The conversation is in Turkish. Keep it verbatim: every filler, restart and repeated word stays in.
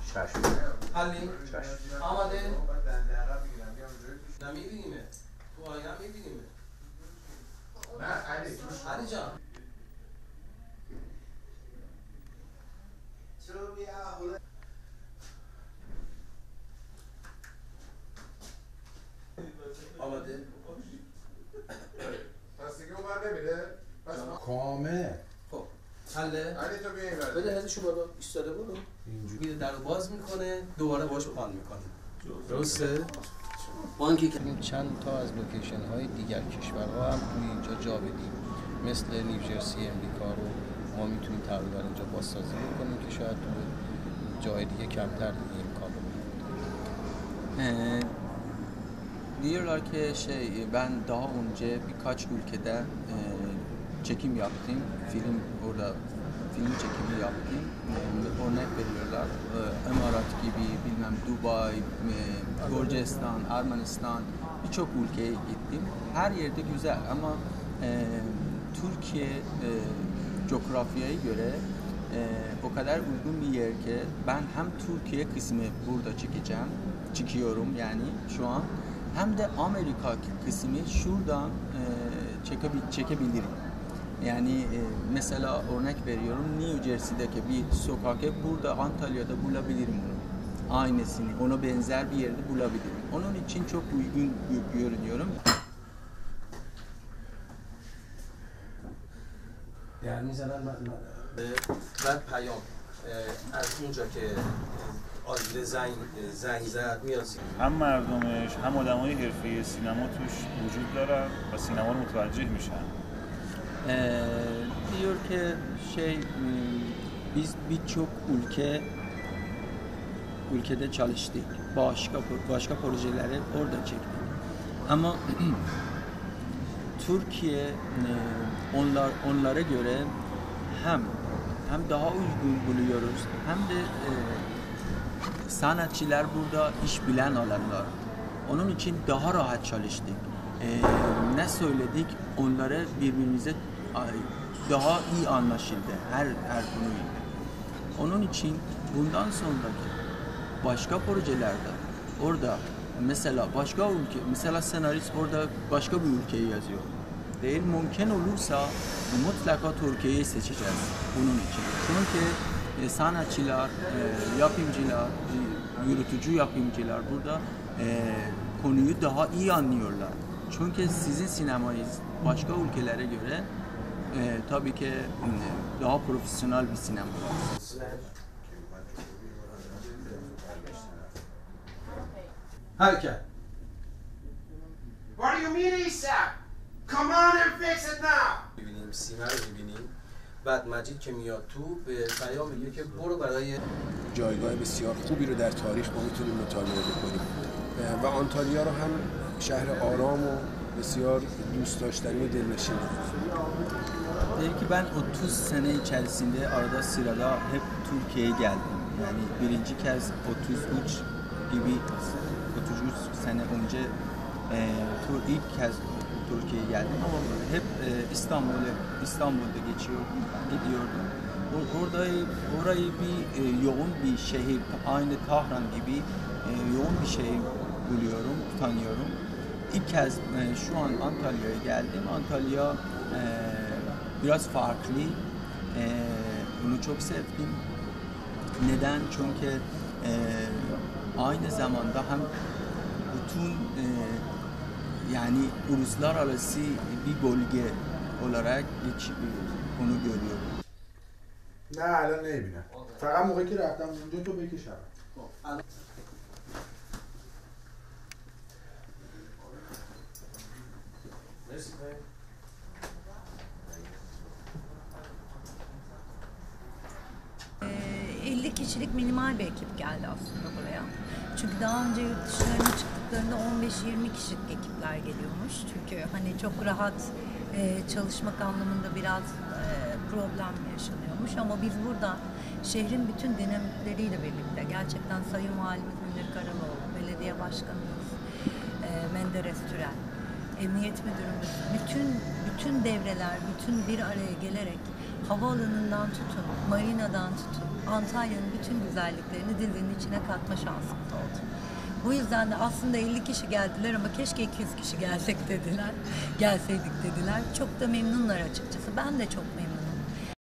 چشم. حلی؟ چشم. آماده؟ نمیبینیمه؟ تو آینه میبینیمه؟ نه علی علی جان آماده؟ پس دیگه اون بر نمیره؟ پس ما کامل. خب حله؟ علی تو بیا این بر بده هزشو بالا ایستاده برو اینجوری در رو باز میکنه دوباره باش پان میکنه درسته؟ بانکی که چند تا از لوکیشن های دیگر کشورها هم توی اینجا جا بدیم، مثل نیوجرسی امریکا رو ما میتونیم تقریبا اینجا بازسازی بکنیم که شاید تو جای دیگه kemter دیگه imkan olur. Diyorlar ki şey ben daha önce birkaç ülkede e, çekim yaptım. Film orada film çekimi yaptım. E, örnek veriyorlar. E, Emirat gibi bilmem Dubai, e, Gürcistan, Ermenistan birçok ülkeye gittim. Her yerde güzel ama e, Türkiye e, coğrafyaya göre e, o kadar uygun bir yer ki ben hem Türkiye kısmı burada çekeceğim, çekiyorum yani şu an. Hem de Amerika kısmı şuradan e, çekebil çekebilirim. Yani e, mesela örnek veriyorum New Jersey'deki bir sokakı burada Antalya'da bulabilirim onu. Aynısını, ona benzer bir yerde bulabilirim. Onun için çok uygun görünüyorum. در میزنن بعد پیام از اونجا که آدیده زنگ زنگ زد میاد هم مردمش هم آدمای حرفه‌ای سینما توش وجود دارن و سینما رو متوجه میشن. Ee, diyor ki şey biz birçok ülke ülkede çalıştık. Başka başka projeleri orada çektik. Ama Türkiye onlar onlara göre hem hem daha uygun buluyoruz hem de e, sanatçılar burada iş bilen olanlar. Onun için daha rahat çalıştık. Ee, ne söyledik onlara birbirimize daha iyi anlaşıldı her her konuyla. Onun için bundan sonraki başka projelerde orada mesela başka ülke mesela senarist orada başka bir ülkeyi yazıyor. Değil mümkün olursa mutlaka Türkiye'yi seçeceğiz bunun için. Çünkü e, sanatçılar, e, yapımcılar, e, yürütücü yapımcılar burada e, konuyu daha iyi anlıyorlar. Çünkü sizin sinemanız başka ülkelere göre e, tabii ki e, daha profesyonel bir sinema. Hareket. What do you mean ASAP? Come on and fix it now! ببینیم سیمه رو ببینیم بعد مجید که میاد تو به پیام میگه که برو برای جایگاه بسیار خوبی رو در تاریخ ما میتونیم مطالعه بکنیم و آنتالیا رو هم şehir آرام و بسیار دوست داشتنی و دلنشین. Dedi ki ben otuz sene içerisinde arada sırada hep Türkiye'ye geldim. Yani birinci kez otuz üç gibi otuz üç sene önce e, tur ilk kez Türkiye'ye geldim ama hep e, İstanbul'da İstanbul'da geçiyordum, gidiyordum. O, orada orayı bir e, yoğun bir şehir, aynı Tahran gibi e, yoğun bir şehir buluyorum, tanıyorum. İlk kez e, şu an Antalya'ya geldim. Antalya e, biraz farklı. E, bunu çok sevdim. Neden? Çünkü e, aynı zamanda hem bütün e, yani uluslararası bir bölge olarak hiç onu görüyorum. نه الان نمیبینم فقط موقعی که رفتم اونجا تو بکشم elli kişilik minimal bir ekip geldi aslında buraya. Çünkü daha önce yurt dışlarına çıktıklarında on beş yirmi kişilik ekipler geliyormuş. Çünkü hani çok rahat e, çalışmak anlamında biraz e, problem yaşanıyormuş. Ama biz burada şehrin bütün dinamikleriyle birlikte gerçekten Sayın Valimiz Münir Karaloğlu, Belediye Başkanımız e, Menderes Türel, Emniyet Müdürümüz, bütün bütün devreler, bütün bir araya gelerek havaalanından tutun, marinadan tutun, Antalya'nın bütün güzelliklerini dizinin içine katma şansımız oldu. Bu yüzden de aslında elli kişi geldiler ama keşke iki yüz kişi gelsek dediler, gelseydik dediler. Çok da memnunlar açıkçası. Ben de çok memnunum.